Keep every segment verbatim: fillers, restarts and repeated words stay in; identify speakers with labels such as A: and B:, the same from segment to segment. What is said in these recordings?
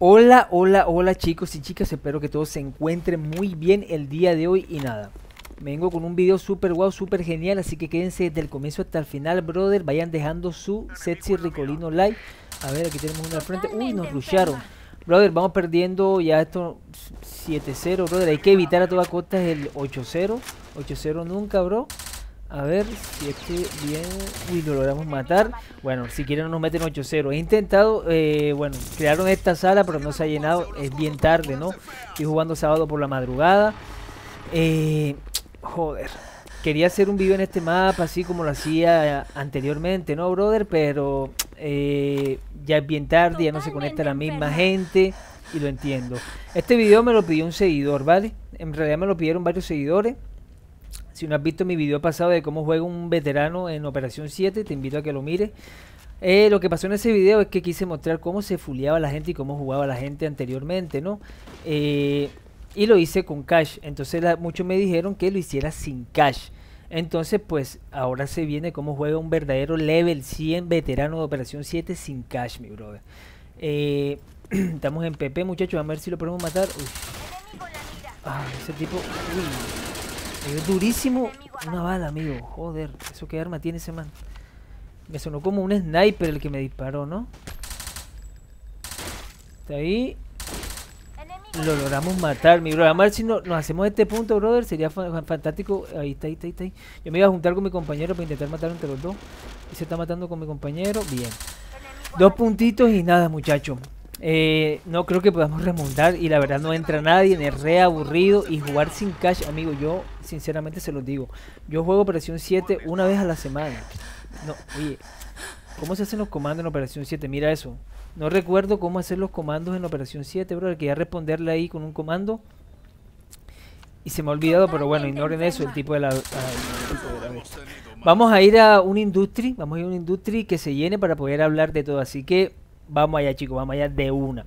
A: Hola, hola, hola chicos y chicas, espero que todos se encuentren muy bien el día de hoy y nada. Vengo con un video super guau, super genial, así que quédense desde el comienzo hasta el final, brother. Vayan dejando su sexy ricolino like. A ver, aquí tenemos uno al frente. Uy, nos rusharon. Brother, vamos perdiendo ya esto siete cero, brother. Hay que evitar a toda costa el ocho cero. ocho cero nunca, bro. A ver si es que bien. Uy, lo logramos matar. Bueno, si quieren no nos meten ocho cero. He intentado, eh, bueno, crearon esta sala, pero no se ha llenado. Es bien tarde, ¿no? Estoy jugando sábado por la madrugada. Eh, joder. Quería hacer un video en este mapa, así como lo hacía anteriormente, ¿no, brother? Pero eh, ya es bien tarde, ya no se conecta la misma gente. Y lo entiendo. Este video me lo pidió un seguidor, ¿vale? En realidad me lo pidieron varios seguidores. Si no has visto mi video pasado de cómo juega un veterano en Operación siete, te invito a que lo mires. Eh, lo que pasó en ese video es que quise mostrar cómo se fuleaba la gente y cómo jugaba la gente anteriormente, ¿no? Eh, y lo hice con cash. Entonces la, muchos me dijeron que lo hiciera sin cash. Entonces pues ahora se viene cómo juega un verdadero level cien veterano de Operación siete sin cash, mi brother. Eh, estamos en P P, muchachos, a ver si lo podemos matar. Uy. Ah, ese tipo... Uy. Es durísimo una bala, amigo. Joder, ¿eso qué arma tiene ese man? Me sonó como un sniper el que me disparó, ¿no? Está ahí. Lo logramos matar, mi brother. A ver si no, nos hacemos este punto, brother. Sería fantástico. Ahí está, ahí está, ahí está. Yo me iba a juntar con mi compañero para intentar matar entre los dos. Y se está matando con mi compañero. Bien. Dos puntitos y nada, muchachos. Eh, no creo que podamos remontar y la verdad no entra nadie, es re aburrido y jugar sin cash, amigo, yo sinceramente se los digo, yo juego Operación siete una vez a la semana. No, oye, ¿cómo se hacen los comandos en Operación siete? Mira eso, no recuerdo cómo hacer los comandos en Operación siete, bro, quería responderle ahí con un comando y se me ha olvidado, pero bueno, ignoren eso, el tipo de la... Ah, el tipo de la vamos a ir a un industry, vamos a ir a un industry que se llene para poder hablar de todo, así que vamos allá, chicos, vamos allá de una.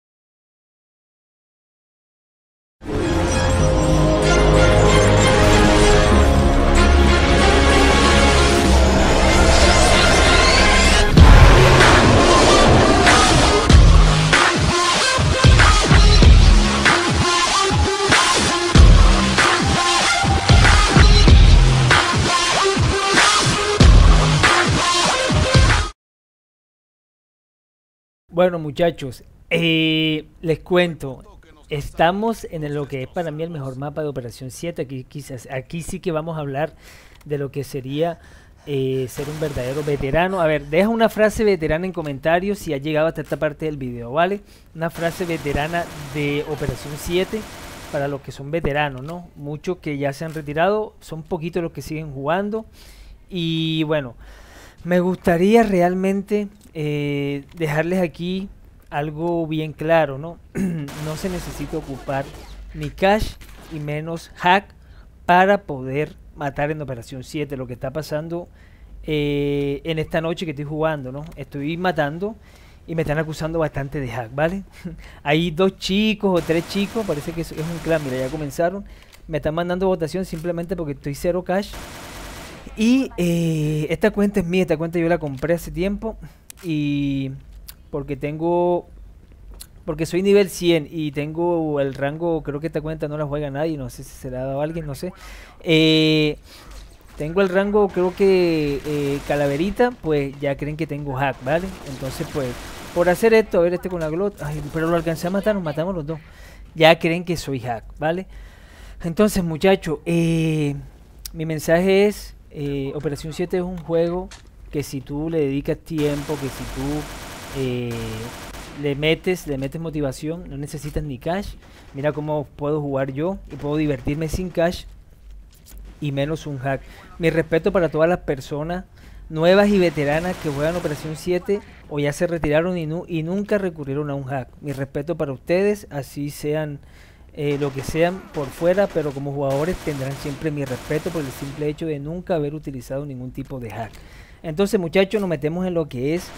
A: Bueno, muchachos, eh, les cuento, estamos en lo que es para mí el mejor mapa de Operación siete. Aquí, quizás, aquí sí que vamos a hablar de lo que sería eh, ser un verdadero veterano. A ver, deja una frase veterana en comentarios si has llegado hasta esta parte del video, ¿vale? Una frase veterana de Operación siete para los que son veteranos, ¿no? Muchos que ya se han retirado, son poquitos los que siguen jugando. Y bueno, me gustaría realmente... Eh, dejarles aquí algo bien claro, ¿no? No se necesita ocupar ni cash y menos hack para poder matar en Operación siete. Lo que está pasando eh, en esta noche que estoy jugando, ¿no? Estoy matando y me están acusando bastante de hack, ¿vale? Hay dos chicos o tres chicos, parece que es, es un clan, mira, ya comenzaron. Me están mandando votación simplemente porque estoy cero cash. Y eh, esta cuenta es mía, esta cuenta yo la compré hace tiempo. Y porque tengo, porque soy nivel cien y tengo el rango, creo que esta cuenta no la juega nadie, no sé si se la ha dado a alguien, no sé. Eh, tengo el rango, creo que eh, calaverita, pues ya creen que tengo hack, ¿vale? Entonces pues, por hacer esto, a ver este con la glot, ay, pero lo alcancé a matar, nos matamos los dos. Ya creen que soy hack, ¿vale? Entonces muchachos, eh, mi mensaje es, eh, Operación siete es un juego que si tú le dedicas tiempo, que si tú eh, le metes, le metes motivación, no necesitas ni cash. Mira cómo puedo jugar yo y puedo divertirme sin cash y menos un hack. Mi respeto para todas las personas nuevas y veteranas que juegan Operación siete o ya se retiraron y, nu y nunca recurrieron a un hack. Mi respeto para ustedes, así sean eh, lo que sean por fuera, pero como jugadores tendrán siempre mi respeto por el simple hecho de nunca haber utilizado ningún tipo de hack. Entonces, muchachos, nos metemos en lo que es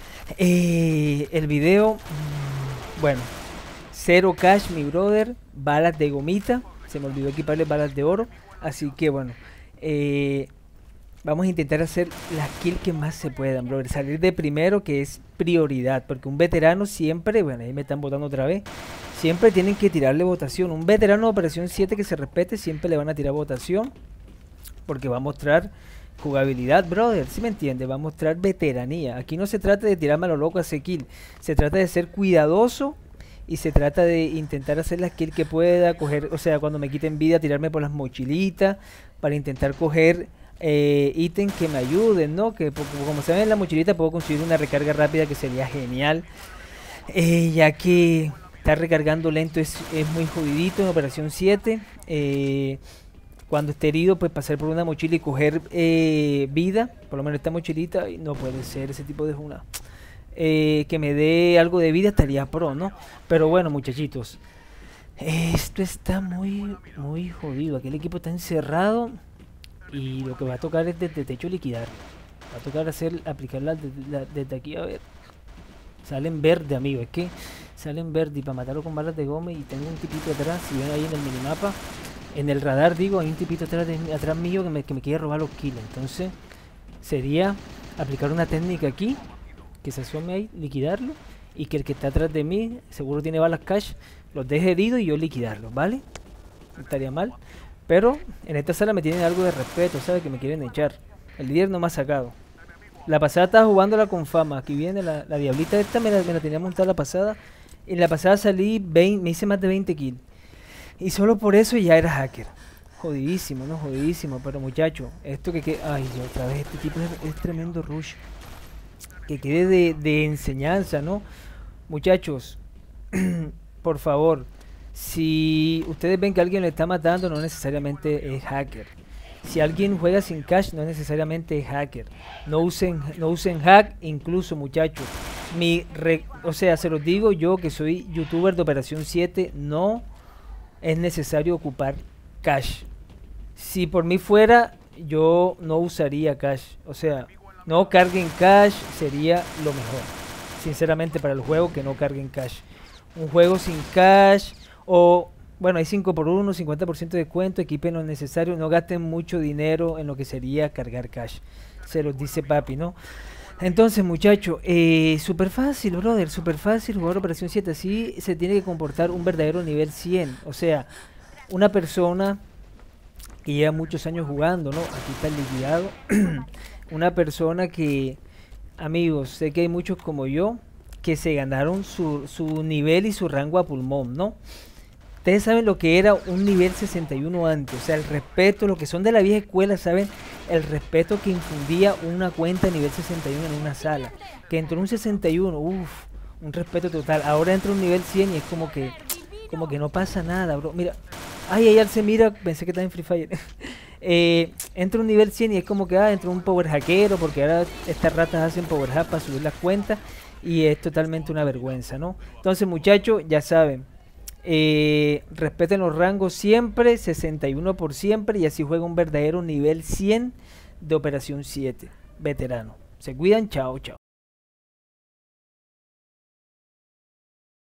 A: eh, el video. Bueno, cero cash, mi brother. Balas de gomita. Se me olvidó equiparle balas de oro. Así que, bueno, eh, vamos a intentar hacer las kills que más se puedan, brother. Salir de primero, que es prioridad, porque un veterano siempre, bueno, ahí me están votando otra vez, siempre tienen que tirarle votación. Un veterano de Operación siete que se respete, siempre le van a tirar votación, porque va a mostrar jugabilidad, brother, ¿sí me entiende? Va a mostrar veteranía. Aquí no se trata de tirarme a lo loco a hacer kill, se trata de ser cuidadoso y se trata de intentar hacer las kills que pueda, coger, o sea, cuando me quiten vida, tirarme por las mochilitas para intentar coger eh, ítems que me ayuden, ¿no? Que como se ve en la mochilita puedo conseguir una recarga rápida que sería genial, eh, ya que estar recargando lento es, es muy jodidito en Operación siete. eh, Cuando esté herido, pues pasar por una mochila y coger eh, vida, por lo menos esta mochilita, y no puede ser ese tipo de una eh, que me dé algo de vida, estaría pro, ¿no? Pero bueno, muchachitos, esto está muy, muy jodido. Aquí el equipo está encerrado y lo que va a tocar es desde techo liquidar. Va a tocar hacer, aplicarla desde, la, desde aquí, a ver. Salen verde, amigo, es que salen verde y para matarlo con balas de goma y tengo un tipito atrás, si ven ahí en el minimapa. En el radar, digo, hay un tipito atrás, de, atrás mío que me, que me quiere robar los kills. Entonces, sería aplicar una técnica aquí, que se asome ahí, liquidarlo, y que el que está atrás de mí, seguro tiene balas cash, los deje heridos y yo liquidarlo, ¿vale? No estaría mal. Pero en esta sala me tienen algo de respeto, ¿sabes? Que me quieren echar. El líder no me ha sacado. La pasada estaba jugándola con fama. Aquí viene la, la diablita esta, me la, me la tenía montada la pasada. En la pasada salí veinte, me hice más de veinte kills. Y solo por eso ya era hacker. Jodidísimo, ¿no? Jodidísimo. Pero muchacho, esto que quede... Ay, Dios, otra vez este tipo es, es tremendo rush. Que quede de, de enseñanza, ¿no? Muchachos, por favor, si ustedes ven que alguien le está matando, no necesariamente es hacker. Si alguien juega sin cash, no necesariamente es hacker. No usen, no usen hack, incluso, muchachos. Mi re, o sea, se los digo yo que soy youtuber de Operación siete, no es necesario ocupar cash. Si por mí fuera, yo no usaría cash. O sea, no carguen cash sería lo mejor. Sinceramente, para el juego, que no carguen cash. Un juego sin cash, o bueno, hay cinco por uno, cincuenta por ciento de descuento, equipen lo necesario, no gasten mucho dinero en lo que sería cargar cash. Se los dice papi, ¿no? Entonces, muchachos, eh, súper fácil, brother, súper fácil jugar Operación siete. Así se tiene que comportar un verdadero nivel cien. O sea, una persona que lleva muchos años jugando, ¿no? Aquí está el liquidado. Una persona que, amigos, sé que hay muchos como yo que se ganaron su, su nivel y su rango a pulmón, ¿no? Ustedes saben lo que era un nivel sesenta y uno antes, o sea, el respeto, los que son de la vieja escuela saben el respeto que infundía una cuenta de nivel sesenta y uno en una sala. Que entró un sesenta y uno, uff, un respeto total. Ahora entra un nivel cien y es como que, como que no pasa nada, bro. Mira, ay, ayer se mira, pensé que estaba en Free Fire. eh, entra un nivel cien y es como que, ah, entró un power hackero, porque ahora estas ratas hacen power hack para subir las cuentas y es totalmente una vergüenza, ¿no? Entonces, muchachos, ya saben. Eh, respeten los rangos siempre, sesenta y uno por siempre, y así juega un verdadero nivel cien de Operación siete, veterano. Se cuidan, chao, chao.